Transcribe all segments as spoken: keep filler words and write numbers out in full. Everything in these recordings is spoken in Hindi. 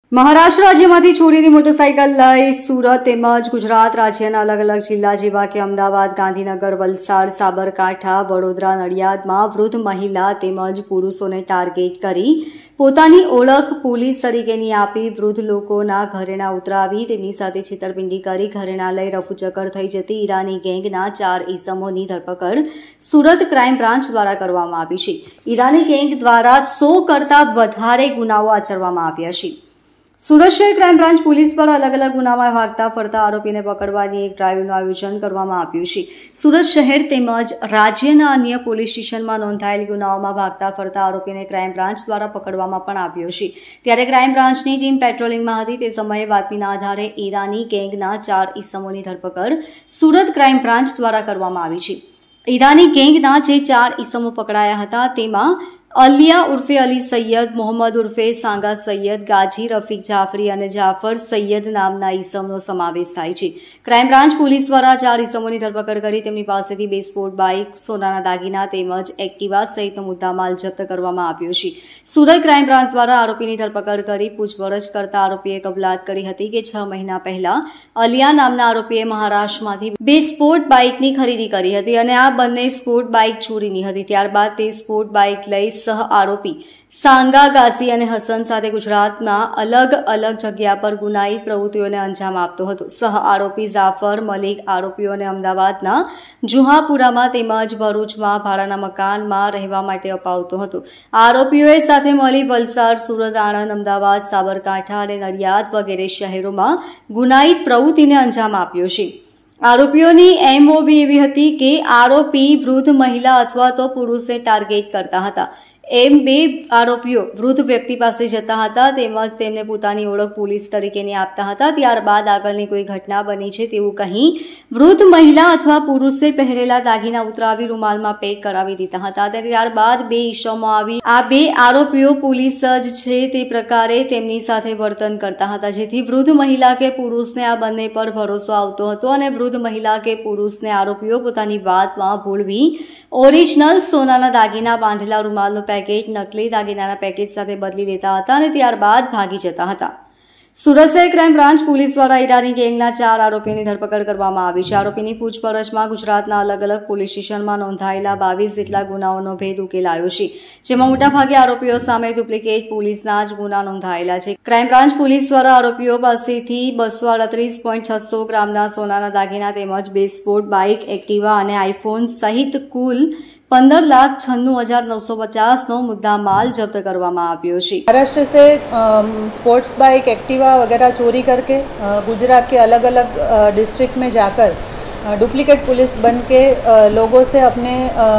મહારાષ્ટ્ર રાજ્યમાંથી ચોરીની મોટરસાઇકલ લઈ સુરત તેમજ ગુજરાત રાજ્યના અલગ અલગ જિલ્લા જેવા કે અમદાવાદ, ગાંધીનગર, વલસાડ, સાબરકાંઠા, વડોદરા, નડિયાદમાં વૃદ્ધ મહિલા તેમજ પુરુષોને ટાર્ગેટ કરી પોતાની ઓળખ પોલીસ તરીકેની આપી વૃદ્ધ લોકોના ઘરેણા ઉતરાવી તેમની સાથે છેતરપિંડી કરી ઘરેણા લઈ રફુચક્કર થઈ જતી ઈરાની ગેંગના ચાર ઈસમોની ધરપકડ સુરત ક્રાઇમ બ્રાન્ચ દ્વારા કરવામાં આવી છે। ઈરાની ગેંગ દ્વારા સો કરતાં વધારે ગુનાઓ આચરવામાં આવ્યા છે। સુરત શહેર ક્રાઇમ બ્રાન્ચ પોલીસ દ્વારા અલગ અલગ ગુનામાં ભાગતા ફરતા આરોપીને પકડવાની એક ડ્રાઇવનું આયોજન કરવામાં આવ્યું છે। સુરત શહેર તેમજ રાજ્યના અન્ય પોલીસ સ્ટેશનમાં નોંધાયેલ ગુનાઓમાં ભાગતા ફરતા આરોપીને ક્રાઇમ બ્રાન્ચ દ્વારા પકડવામાં પણ આવ્યો છે। ત્યારે ક્રાઇમ બ્રાન્ચની ટીમ પેટ્રોલિંગમાં હતી તે સમયે બાતમીના આધારે ઈરાની ગેંગના ચાર ઈસમોની ધરપકડ સુરત ક્રાઇમ બ્રાન્ચ દ્વારા કરવામાં આવી છે। ઈરાની ગેંગના જે ચાર ઈસમો પકડાયા હતા તેમાં અલિયા ઉર્ફે અલી સૈયદ, મોહમ્મદ ઉર્ફે સાંગા સૈયદ, ગાજી રફીક જાફરી અને જાફર સૈયદ નામના ઈસમનો સમાવેશ થાય છે। ક્રાઇમ બ્રાન્ચ પોલીસ દ્વારા ચાર ઈસમોની ધરપકડ કરી તેમની પાસેથી બે સ્પોર્ટ બાઇક, સોનાના દાગીના તેમજ એક્ટિવા સહિતનો મુદ્દામાલ જપ્ત કરવામાં આવ્યો છે। સુરત ક્રાઇમ બ્રાન્ચ દ્વારા આરોપીની ધરપકડ કરી પૂછપરછ કરતા આરોપીએ કબૂલાત કરી હતી કે છ મહિના પહેલા અલિયા નામના આરોપીએ મહારાષ્ટ્રમાંથી બે સ્પોર્ટ બાઇકની ખરીદી કરી હતી અને આ બંને સ્પોર્ટ બાઇક ચોરીની હતી। ત્યારબાદ તે સ્પોર્ટ બાઇક લઈ સહ આરોપી સાંગા, ગાસી અને હસન સાથે ગુજરાતના અલગ અલગ જગ્યા પર ગુનાહિત પ્રવૃત્તિઓને અંજામ આપતો હતો। સહ આરોપી જાફર મલિક આરોપીઓને અમદાવાદના જુહાપુરામાં તેમજ ભરૂચમાં ભાડાના મકાનમાં રહેવા માટે અપાવતો હતો। આરોપીઓએ સાથે મળી વલસાડ, સુરત, આણંદ, અમદાવાદ, સાબરકાંઠા અને નડિયાદ વગેરે શહેરોમાં ગુનાહિત પ્રવૃત્તિને અંજામ આપ્યો છે। આરોપીઓની એમઓવી એવી હતી કે આરોપી વૃદ્ધ મહિલા અથવા તો પુરુષને ટાર્ગેટ કરતા હતા। એમ બે આરોપીઓ વૃદ્ધ વ્યક્તિ પાસે જતા હતા તેમજ તેમને પોતાની ઓળખ પોલીસ તરીકેની આપતા હતા। ત્યારબાદ આગળની કોઈ ઘટના બની છે તેવું કહી વૃદ્ધ મહિલા અથવા પુરુષે પહેરેલા દાગીના ઉતરાવી રૂમાલમાં પેક કરાવી દીધા હતા। ત્યારબાદ બે ઈસમો આવી આ બે આરોપીઓ પોલીસ જ છે તે પ્રકારે તેમની સાથે વર્તન કરતા હતા, જેથી વૃદ્ધ મહિલા કે પુરુષને આ બંને પર ભરોસો આવતો હતો અને વૃદ્ધ મહિલા કે પુરુષને આરોપીઓ પોતાની વાતમાં ભૂલવી ઓરિજિનલ સોનાના દાગીના બાંધેલા રૂમાલનો પેકેટ નકલી દાગીનાના પેકેટ સાથે બદલી લેતા હતા અને ત્યારબાદ ભાગી જતા હતા। સુરત શહેર ક્રાઇમ બ્રાન્ચ પોલીસ દ્વારા ઈરાની ગેંગના ચાર આરોપીની ધરપકડ કરવામાં આવી છે। આરોપીની પૂછપરછમાં ગુજરાતના અલગ અલગ પોલીસ સ્ટેશનમાં નોંધાયેલા બાવીસ જેટલા ગુનાઓનો ભેદ ઉકેલાયો છે, જેમાં મોટાભાગે આરોપીઓ સામે ડુપ્લિકેટ પોલીસના જ ગુના નોંધાયેલા છે। ક્રાઇમ બ્રાન્ચ પોલીસ દ્વારા આરોપીઓ પાસેથી બસો અડત્રીસ પોઈન્ટ છસો ગ્રામના સોનાના દાગીના તેમજ બે સ્પોર્ટ બાઇક, એક્ટિવા અને આઈફોન સહિત કુલ पंद्रह लाख छन्नू हजार नौ सौ पचास नो मुद्दा माल जब्त કરવામાં આવ્યો છે। महाराष्ट्र से स्पोर्ट्स बाइक, एक्टिवा वगैरह चोरी करके गुजरात के अलग अलग डिस्ट्रिक्ट में जाकर डुप्लीकेट पुलिस बन के लोगों से अपने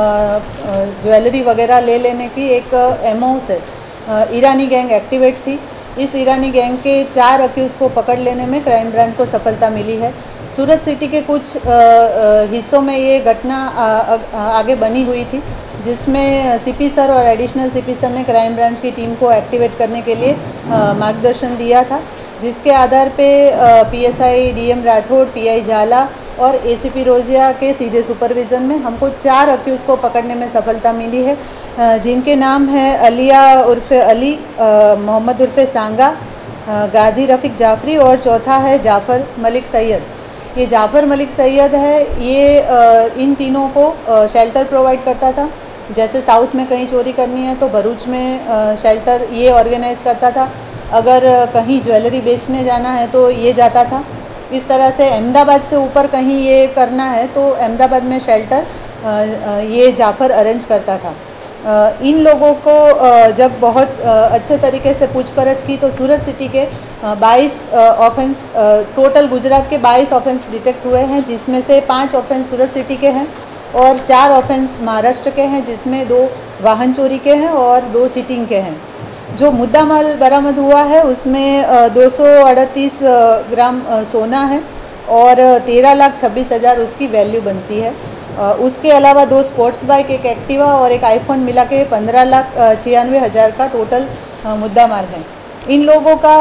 ज्वेलरी वगैरह ले लेने की एक एमओ से ईरानी गैंग एक्टिवेट थी। इस ईरानी गैंग के चार अक्यूज को पकड़ लेने में क्राइम ब्रांच को सफलता मिली है। सूरत सिटी के कुछ हिस्सों में ये घटना आगे बनी हुई थी, जिसमें सीपी सर और एडिशनल सीपी सर ने क्राइम ब्रांच की टीम को एक्टिवेट करने के लिए मार्गदर्शन दिया था, जिसके आधार पे पीएसआई डीएम राठौड़, पीआई झाला और एसीपी रोजिया के सीधे सुपरविज़न में हमको चार अक्यूज़ को पकड़ने में सफलता मिली है, जिनके नाम है अलिया उर्फ़े अली, मोहम्मद उर्फ़े सांगा, गाजी रफ़ीक जाफरी और चौथा है जाफ़र मलिक सैयद। ये जाफ़र मलिक सैयद है, ये इन तीनों को शेल्टर प्रोवाइड करता था। जैसे साउथ में कहीं चोरी करनी है तो भरूच में शेल्टर ये ऑर्गेनाइज़ करता था, अगर कहीं ज्वेलरी बेचने जाना है तो ये जाता था। इस तरह से अहमदाबाद से ऊपर कहीं ये करना है तो अहमदाबाद में शेल्टर ये जाफ़र अरेंज करता था। इन लोगों को जब बहुत अच्छे तरीके से पूछपरछ की तो सूरत सिटी के बाईस ऑफेंस, टोटल गुजरात के बाईस ऑफेंस डिटेक्ट हुए हैं, जिसमें से पाँच ऑफेंस सूरत सिटी के हैं और चार ऑफेंस महाराष्ट्र के हैं, जिसमें दो वाहन चोरी के हैं और दो चीटिंग के हैं। जो मुद्दा माल बरामद हुआ है उसमें दो सौ अड़तीस ग्राम सोना है और तेरह लाख छब्बीस हज़ार उसकी वैल्यू बनती है। उसके अलावा दो स्पोर्ट्स बाइक, एक एक्टिवा और एक आईफोन मिला के पंद्रह लाख छियानवे हज़ार का टोटल मुद्दा माल है। इन लोगों का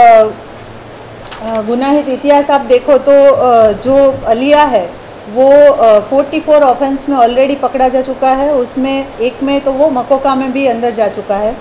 गुनाहित इतिहास आप देखो तो जो अलिया है वो चौवालीस ऑफेंस में ऑलरेडी पकड़ा जा चुका है। उसमें एक में तो वो मकोका में भी अंदर जा चुका है।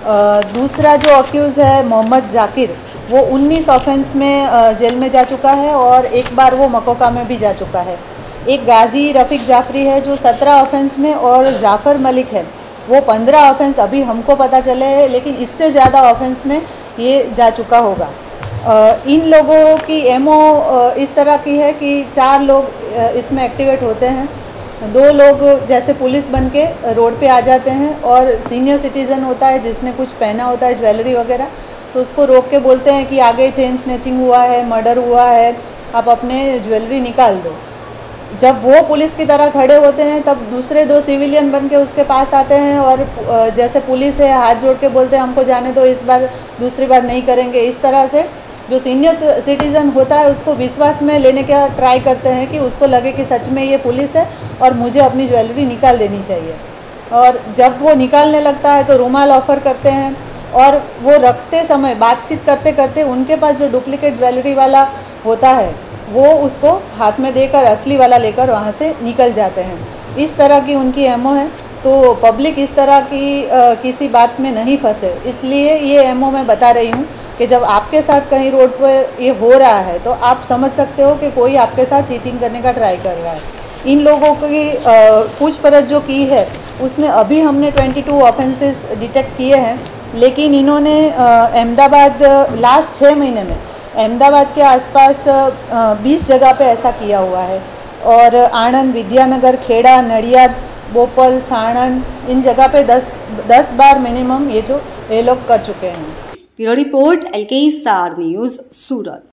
दूसरा जो अक्यूज़ है मोहम्मद जाकिर, वो उन्नीस ऑफेंस में जेल में जा चुका है और एक बार वो मकोका में भी जा चुका है। एक गाजी रफ़ीक जाफरी है जो सत्रह ऑफेंस में, और जाफ़र मलिक है वो पंद्रह ऑफेंस अभी हमको पता चले हैं, लेकिन इससे ज़्यादा ऑफेंस में ये जा चुका होगा। इन लोगों की एमओ इस तरह की है कि चार लोग इसमें एक्टिवेट होते हैं। दो लोग जैसे पुलिस बन के रोड पे आ जाते हैं और सीनियर सिटीज़न होता है जिसने कुछ पहना होता है ज्वेलरी वगैरह, तो उसको रोक के बोलते हैं कि आगे चेन स्नैचिंग हुआ है, मर्डर हुआ है, आप अपने ज्वेलरी निकाल दो। जब वो पुलिस की तरह खड़े होते हैं तब दूसरे दो सिविलियन बन के उसके पास आते हैं और जैसे पुलिस है हाथ जोड़ के बोलते हैं हमको जाने दो, इस बार दूसरी बार नहीं करेंगे। इस तरह से जो सीनियर सिटीज़न होता है उसको विश्वास में लेने का ट्राई करते हैं कि उसको लगे कि सच में ये पुलिस है और मुझे अपनी ज्वेलरी निकाल देनी चाहिए। और जब वो निकालने लगता है तो रुमाल ऑफ़र करते हैं और वो रखते समय बातचीत करते करते उनके पास जो डुप्लीकेट ज्वेलरी वाला होता है वो उसको हाथ में देकर असली वाला लेकर वहाँ से निकल जाते हैं। इस तरह की उनकी एमओ है, तो पब्लिक इस तरह की आ, किसी बात में नहीं फंसे, इसलिए ये एमओ मैं बता रही हूँ कि जब आपके साथ कहीं रोड पर ये हो रहा है तो आप समझ सकते हो कि कोई आपके साथ चीटिंग करने का ट्राई कर रहा है। इन लोगों की पूछपरछ जो की है उसमें अभी हमने बाईस ऑफेंसेस डिटेक्ट किए हैं, लेकिन इन्होंने अहमदाबाद लास्ट छः महीने में अहमदाबाद के आसपास बीस जगह पे ऐसा किया हुआ है, और आणंद, विद्यानगर, खेड़ा, नडियाद, बोपल, साणंद, इन जगह पे दस दस बार मिनिमम ये जो ये लोग कर चुके हैं। Bureau report L K star news, सूरत।